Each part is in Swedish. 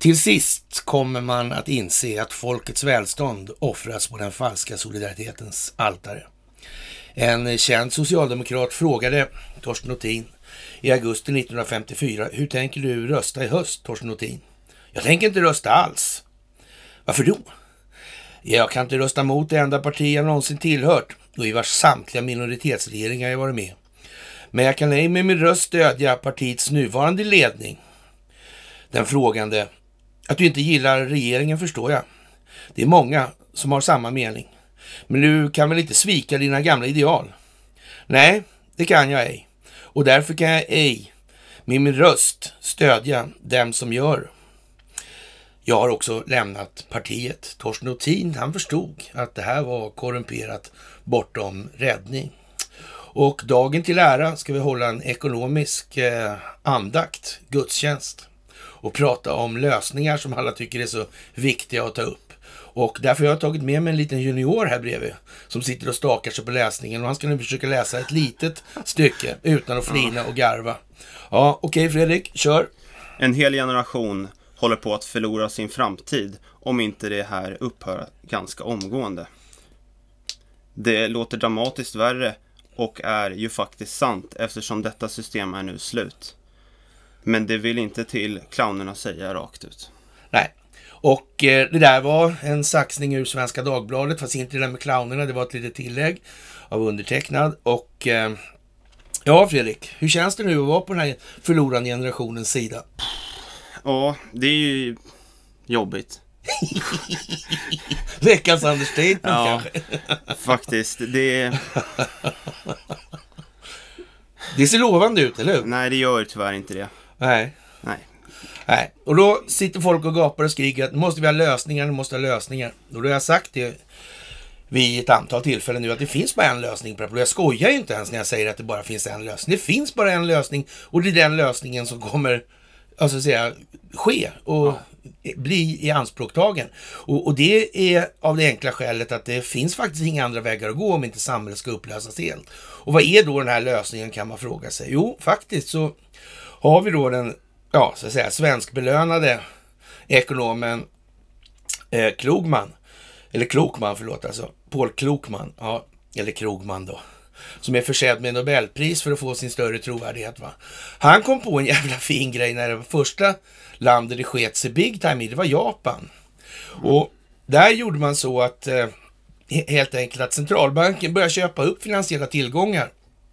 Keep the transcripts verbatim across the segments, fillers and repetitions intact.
Till sist kommer man att inse att folkets välstånd offras på den falska solidaritetens altare. En känd socialdemokrat frågade Torsten Nothin i augusti nittonhundrafemtiofyra: hur tänker du rösta i höst, Torsten Nothin? Jag tänker inte rösta alls. Varför då? Jag kan inte rösta mot det enda parti jag någonsin tillhört och i vars samtliga minoritetsregeringar jag varit med. Men jag kan ej med min röst stödja partiets nuvarande ledning. Den frågande: att du inte gillar regeringen förstår jag. Det är många som har samma mening. Men du kan väl inte svika dina gamla ideal? Nej, det kan jag ej. Och därför kan jag ej med min röst stödja dem som gör. Jag har också lämnat partiet. Torsten Nothin, han förstod att det här var korrumperat bortom räddning. Och dagen till ära ska vi hålla en ekonomisk eh, andakt, gudstjänst, och prata om lösningar som alla tycker är så viktiga att ta upp. Och därför har jag tagit med mig en liten junior här bredvid som sitter och stakar sig på läsningen, och han ska nu försöka läsa ett litet stycke utan att flina och garva. Ja, okej okay, Fredrik, kör. En hel generation håller på att förlora sin framtid om inte det här upphör ganska omgående. Det låter dramatiskt värre och är ju faktiskt sant eftersom detta system är nu slut. Men det vill inte till clownerna säga rakt ut. Nej, och eh, det där var en saxning ur Svenska Dagbladet, fast inte det där med clownerna, det var ett litet tillägg av undertecknad. Och eh, ja Fredrik, hur känns det nu att vara på den här förlorande generationens sida? Ja, det är ju jobbigt. Veckans understatement ja, kanske. Faktiskt, det det ser lovande ut, eller hur? Nej, det gör tyvärr inte det. Nej. Nej. Nej. Och då sitter folk och gapar och skriker att nu måste vi ha lösningar, nu måste vi ha lösningar. Och då har jag sagt det vid ett antal tillfällen nu att det finns bara en lösning på det. Jag skojar ju inte ens när jag säger att det bara finns en lösning. Det finns bara en lösning och det är den lösningen som kommer, alltså att säga, ske och ja. bli i anspråktagen. Och, och det är av det enkla skälet att det finns faktiskt inga andra vägar att gå om inte samhället ska upplösas helt. Och vad är då den här lösningen, kan man fråga sig? Jo, faktiskt så har vi då den, ja, så att säga, svenskbelönade ekonomen eh, Krogman, eller Klokman, förlåt, alltså Paul Klokman, ja, eller Krogman då, som är försedd med Nobelpris för att få sin större trovärdighet, va. Han kom på en jävla fin grej när det var första landet det sket sig big time i, det var Japan. Och där gjorde man så att eh, helt enkelt att centralbanken började köpa upp finansiella tillgångar.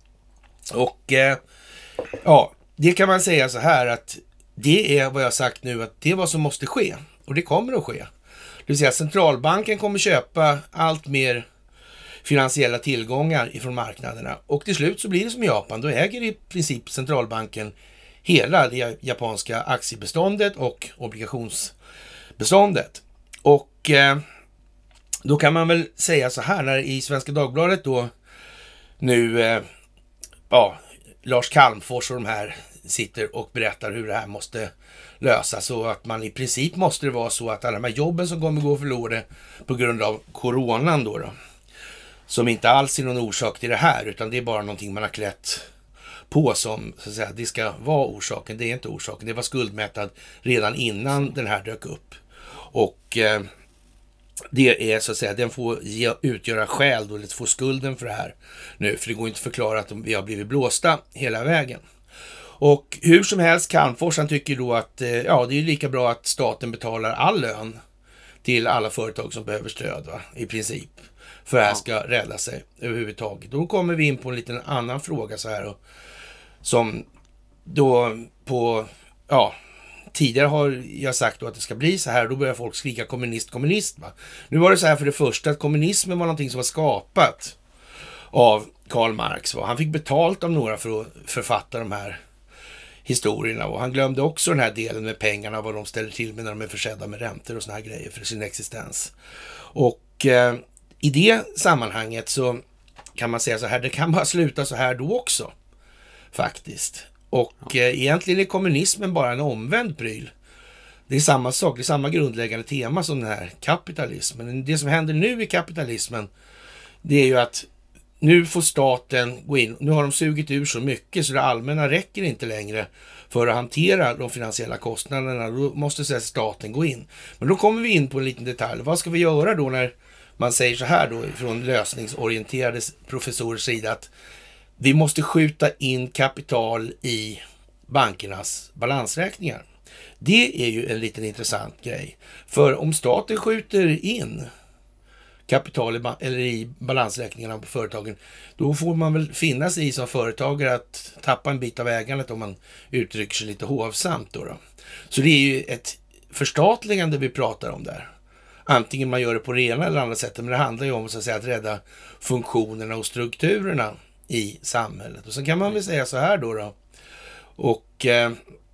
Och eh, ja, det kan man säga så här att det är vad jag sagt nu, att det är vad som måste ske. Och det kommer att ske. Det vill säga centralbanken kommer köpa allt mer finansiella tillgångar ifrån marknaderna. Och till slut så blir det som i Japan. Då äger i princip centralbanken hela det japanska aktiebeståndet och obligationsbeståndet. Och eh, då kan man väl säga så här, när i Svenska Dagbladet då nu eh, ja, Lars Calmfors och de här sitter och berättar hur det här måste lösas, så att man i princip måste det vara så att alla de här jobben som kommer gå förlorade på grund av coronan då, då som inte alls är någon orsak till det här, utan det är bara någonting man har klätt på som, så att säga, det ska vara orsaken. Det är inte orsaken. Det var skuldmättad redan innan den här dök upp. Och eh, det är så att säga, den får ge, utgöra skäl då, eller få skulden för det här nu, för det går inte att förklara att vi har blivit blåsta hela vägen. Och hur som helst, Calmfors, han tycker då att eh, ja, det är lika bra att staten betalar all lön till alla företag som behöver stöd, va, i princip, för att det här ska rädda sig överhuvudtaget. Då kommer vi in på en liten annan fråga så här, och, som då på, ja, tidigare har jag sagt då att det ska bli så här, då börjar folk skrika kommunist, kommunist, va. Nu var det så här, för det första, att kommunismen var någonting som var skapat av Karl Marx, va. Han fick betalt av några för att författa de här historierna, och han glömde också den här delen med pengarna, vad de ställer till med när de är försedda med räntor och såna här grejer för sin existens. Och eh, i det sammanhanget så kan man säga så här, det kan bara sluta så här då också, faktiskt. Och eh, egentligen är kommunismen bara en omvänd pryl. Det är samma sak, det är samma grundläggande tema som den här kapitalismen. Det som händer nu i kapitalismen, det är ju att nu får staten gå in. Nu har de sugit ur så mycket så det allmänna räcker inte längre för att hantera de finansiella kostnaderna. Då måste så här, staten gå in. Men då kommer vi in på en liten detalj. Vad ska vi göra då när man säger så här då från lösningsorienterade professorers sida att vi måste skjuta in kapital i bankernas balansräkningar. Det är ju en liten intressant grej. För om staten skjuter in kapital i, eller i balansräkningarna på företagen, då får man väl finna sig i som företagare att tappa en bit av ägandet om man uttrycker sig lite hovsamt. Då då. Så det är ju ett förstatligande vi pratar om där. Antingen man gör det på det ena eller andra sättet, men det handlar ju om så att, säga, att rädda funktionerna och strukturerna i samhället. Och så kan man väl säga så här då. då. Och eh,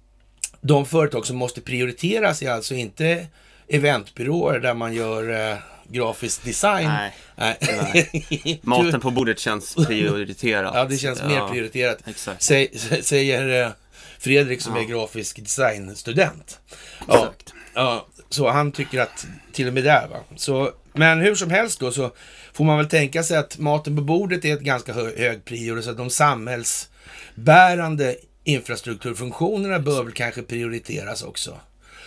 de företag som måste prioriteras är alltså inte eventbyråer där man gör eh, grafisk design. Nej. Nej. Maten på bordet känns prioriterat. Ja, det känns ja. mer prioriterat. Exakt. Säg, säger eh, Fredrik som ja. är grafisk designstudent. Ja, Exakt. Ja, så han tycker att till och med där va. Så, men hur som helst då så får man väl tänka sig att maten på bordet är ett ganska hö- hög prior, så att de samhällsbärande infrastrukturfunktionerna bör väl kanske prioriteras också.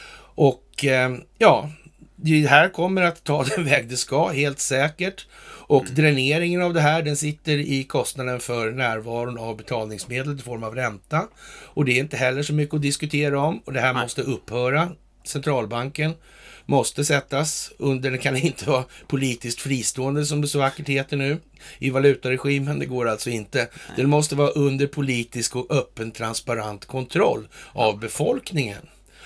Och eh, ja, det här kommer att ta den väg det ska, helt säkert. Och mm. dräneringen av det här, den sitter i kostnaden för närvaron av betalningsmedel i form av ränta. Och det är inte heller så mycket att diskutera om. Och det här Nej. måste upphöra. Centralbanken måste sättas under, det kan inte vara politiskt fristående som det så vackert heter nu i valutaregimen, det går alltså inte. Nej. Den måste vara under politisk och öppen transparent kontroll av befolkningen.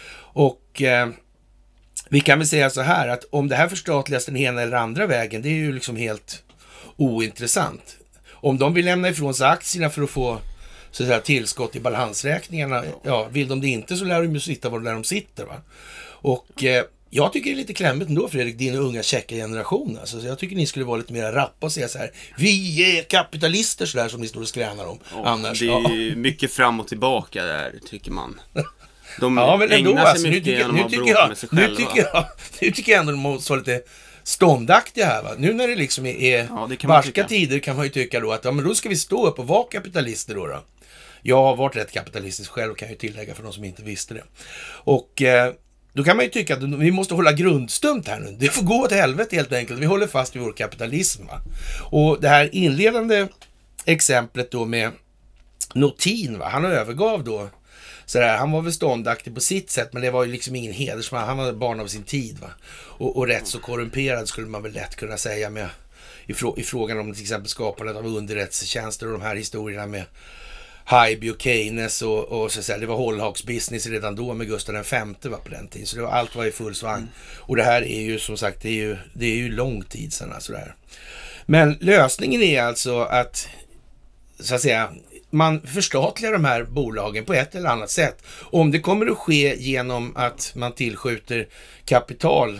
Och eh, vi kan väl säga så här att om det här förstatligas den ena eller andra vägen, det är ju liksom helt ointressant. Om de vill lämna ifrån sig aktierna för att få så att säga, tillskott i balansräkningarna, ja, vill de det inte så lär de ju sitta var där de sitter va. Och eh, jag tycker det är lite klämmigt ändå, Fredrik, din unga käcka generation. Alltså, så jag tycker ni skulle vara lite mer rappa och säga så här: vi är kapitalister, så där som ni står och skränar om. Oh, Annars, det är ju mycket fram och tillbaka där, tycker man. De ja, men ändå, ägnar sig alltså, mycket nu tycker, genom nu att tycker bråka jag, med sig nu själva. tycker jag, nu tycker jag ändå de måste vara lite ståndaktiga här va. Nu när det liksom är, är ja, barska tider kan man ju tycka då att ja, men då ska vi stå upp och vara kapitalister då. då. Jag har varit rätt kapitalistisk själv, kan jag ju tillägga för de som inte visste det. Och eh, då kan man ju tycka att vi måste hålla grundstumt här nu. Det får gå åt helvete helt enkelt. Vi håller fast vid vår kapitalism va. Och det här inledande exemplet då med Notin va, han övergav då sådär, han var väl ståndaktig på sitt sätt, men det var ju liksom ingen hedersman, han var barn av sin tid va. Och, och rätt så korrumperad skulle man väl lätt kunna säga med i, frå, i frågan om till exempel skapandet av underrättelsetjänster och de här historierna med Haijby och Keynes och, och så att säga, det var hållhaksbusiness redan då med Gustav den femte var på den tiden, så det var, allt var i full svang. Mm. Och det här är ju som sagt, det är ju, det är ju lång tid sedan alltså där. Men lösningen är alltså att så att säga man förstatligar de här bolagen på ett eller annat sätt. Om det kommer att ske genom att man tillskjuter kapital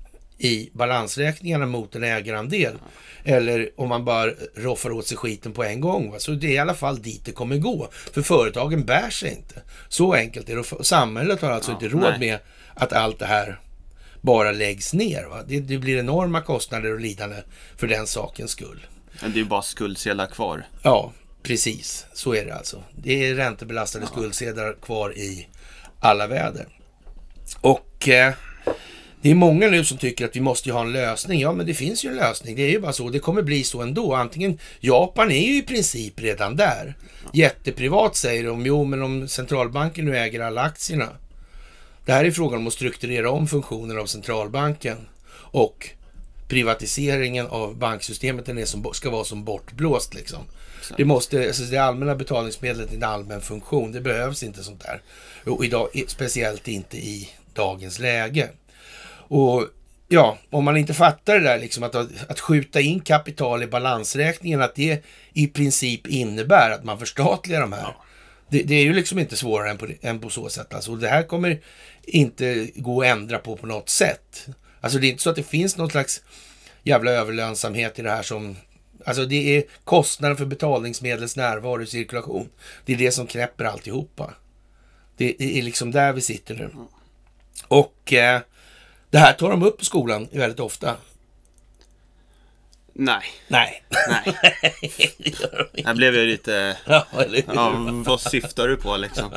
i balansräkningarna mot en ägarandel, eller om man bara roffar åt sig skiten på en gång. Va? Så det är i alla fall dit det kommer gå. För företagen bär sig inte. Så enkelt är det. Samhället har alltså ja, inte råd nej. med att allt det här bara läggs ner. Va? Det, det blir enorma kostnader och lidande för den sakens skull. Men det är ju bara skuldsedlar kvar. Ja, precis. Så är det alltså. Det är räntebelastade ja. skuldsedlar kvar i alla väder. Och eh, det är många nu som tycker att vi måste ju ha en lösning. Ja, men det finns ju en lösning. Det är ju bara så. Det kommer bli så ändå. Antingen, Japan är ju i princip redan där. Jätteprivat säger de. Jo, men om centralbanken nu äger alla aktierna. Det här är frågan om att strukturera om funktionen av centralbanken. Och privatiseringen av banksystemet, den är som, ska vara som bortblåst liksom. Det måste, alltså det allmänna betalningsmedlet är en allmän funktion. Det behövs inte sånt där. Och idag, speciellt inte i dagens läge. Och ja, om man inte fattar det där liksom, att, att skjuta in kapital i balansräkningen, att det i princip innebär att man förstatligar de här. Ja. Det, det är ju liksom inte svårare än på, än på så sätt. Alltså, det här kommer inte gå att ändra på på något sätt. Alltså det är inte så att det finns någon slags jävla överlönsamhet i det här som... Alltså det är kostnaden för betalningsmedels närvaro i cirkulation. Det är det som knäpper alltihopa. Det är liksom där vi sitter nu. Och... Eh, det här tar de upp på skolan väldigt ofta. Nej. Nej. Nej. Här blev jag lite... Ja, eller hur? Ja, vad syftar du på liksom?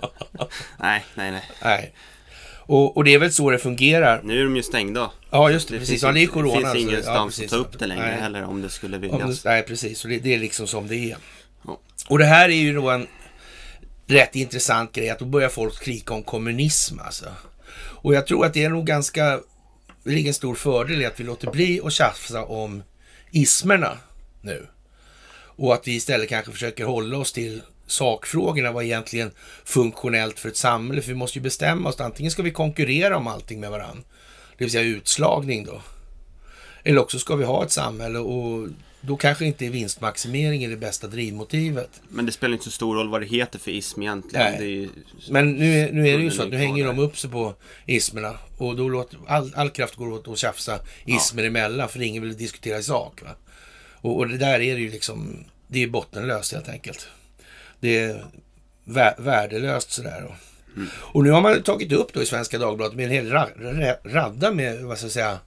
Nej, nej, nej. Nej. Och, och det är väl så det fungerar. Nu är de ju stängda. Ja, just det. Det precis. finns, Ja, det är corona. det finns ingenstans ja, att ta upp det längre nej. heller om det skulle Om viljas. det, nej, precis. Så det, det är liksom som det är. Ja. Och det här är ju då en rätt intressant grej. Att då börjar folk skrika om kommunism alltså. Och jag tror att det är nog ganska... Det ligger en stor fördel i att vi låter bli och tjafsa om ismerna nu. Och att vi istället kanske försöker hålla oss till sakfrågorna. Vad är egentligen funktionellt för ett samhälle? För vi måste ju bestämma oss. Antingen ska vi konkurrera om allting med varandra. Det vill säga utslagning då. Eller också ska vi ha ett samhälle och då kanske inte är vinstmaximering är det bästa drivmotivet. Men det spelar inte så stor roll vad det heter för ism egentligen. Nej. Det är ju... Men nu är, nu är det ju så att nu hänger de upp sig på ismerna. Och då låter all, all kraft går åt att tjafsa ismer ja. emellan. För ingen vill diskutera i sak. Va? Och, och det där är ju liksom... Det är bottenlöst helt enkelt. Det är vä- värdelöst sådär då. Mm. Och nu har man tagit upp då i Svenska Dagbladet med en hel ra- radda med, vad ska jag säga...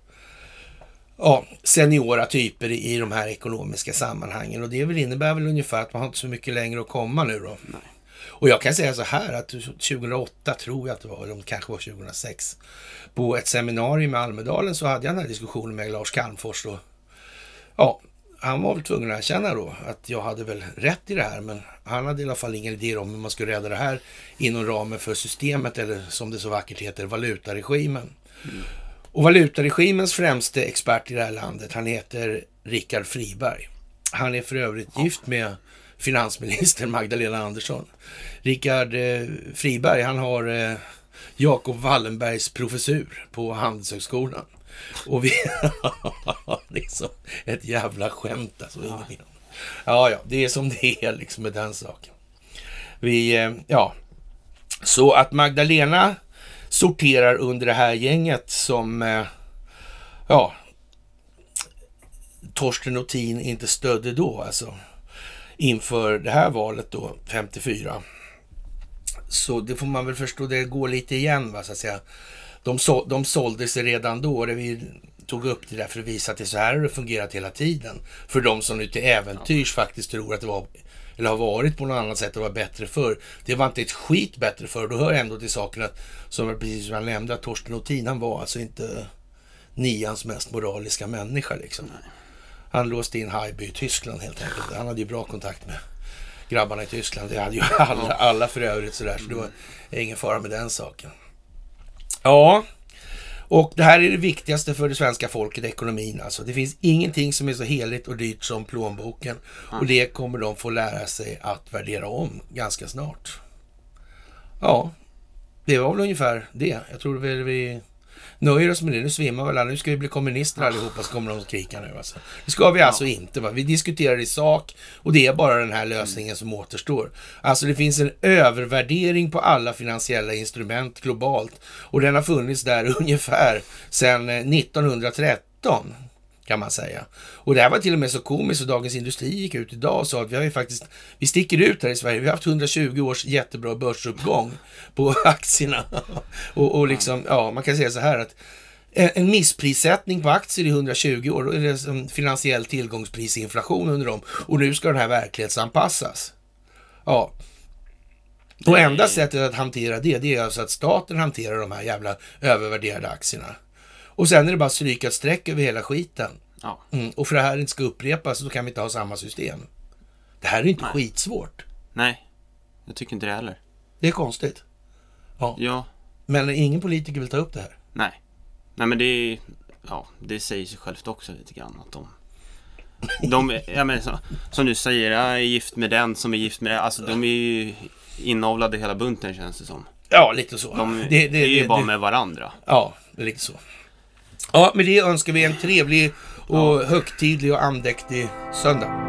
Ja, seniora typer i, i de här ekonomiska sammanhangen. Och det väl innebär väl ungefär att man har inte så mycket längre att komma nu då. Nej. Och jag kan säga så här att tjugohundraåtta tror jag att det var, eller om det kanske var tjugohundrasex. På ett seminarium i Almedalen så hade jag den här diskussionen med Lars Calmfors. Och, ja, han var väl tvungen att erkänna då att jag hade väl rätt i det här. Men han hade i alla fall ingen idé om hur man skulle rädda det här inom ramen för systemet. Eller som det så vackert heter, valutaregimen. Mm. Och valutaregimens främste expert i det här landet, han heter Rickard Friberg. Han är för övrigt ja. gift med finansminister Magdalena Andersson. Rickard eh, Friberg, han har eh, Jakob Wallenbergs professur på Handelshögskolan. Och vi... det är så ett jävla skämt alltså. Ja. ja, ja, det är som det är liksom med den saken. Vi, eh, ja. Så att Magdalena sorterar under det här gänget som eh, ja Torsten Nothin inte stödde då alltså inför det här valet då femtiofyra. Så det får man väl förstå, det går lite igen va så att säga. De, så, de sålde sig redan då, det vi tog upp det där för att visa att det så här har det fungerat hela tiden. För de som nu till äventyrs faktiskt tror att det var eller har varit på något annat sätt och var bättre för. Det var inte ett skit bättre för. Då hör jag ändå till saken att, som precis som jag nämnde, att Torsten Nothin, han var alltså inte nians mest moraliska människa liksom. Nej. Han låste in Haijby i Tyskland helt enkelt. Han hade ju bra kontakt med grabbarna i Tyskland. Det hade ju alla, alla för övrigt sådär. Så det var ingen fara med den saken. Ja, och det här är det viktigaste för det svenska folket, ekonomin alltså. Det finns ingenting som är så heligt och dyrt som plånboken. Och det kommer de få lära sig att värdera om ganska snart. Ja, det var väl ungefär det. Jag tror väl vi nöjer oss med det. Nu svimmar väl alla. Nu ska vi bli kommunister allihopa, så kommer de att skrika nu alltså. Det ska vi alltså inte va. Vi diskuterar i sak och det är bara den här lösningen som återstår. Alltså det finns en övervärdering på alla finansiella instrument globalt. Och den har funnits där ungefär sedan nittonhundratretton kan man säga. Och det här var till och med så komiskt, och Dagens Industri gick ut idag och sa att vi har ju faktiskt, vi sticker ut här i Sverige. Vi har haft hundratjugo års jättebra börsuppgång på aktierna. och, och liksom, ja, man kan säga så här att en missprissättning på aktier i hundratjugo år, då är det som finansiell tillgångsprisinflation under dem. Och nu ska den här verklighetsanpassas. Ja. Och enda sättet att hantera det, det är alltså att staten hanterar de här jävla övervärderade aktierna. Och sen är det bara stryka ett streck över hela skiten. Ja. Mm, och för det här inte ska upprepas så kan vi inte ha samma system. Det här är inte Nej. skitsvårt. Nej, jag tycker inte det heller. Det är konstigt. Ja. ja. Men ingen politiker vill ta upp det här. Nej. Nej, men det är, ja, det säger sig självt också lite grann att de... de ja, men, så, som du säger, jag är gift med den som är gift med det. Alltså de är ju inavlade hela bunten, känns det som. Ja, lite så. De det, det, är ju det, bara det, med varandra. Ja, det är lite så. Ja, med det önskar vi en trevlig och ja. högtidlig och andäktig söndag.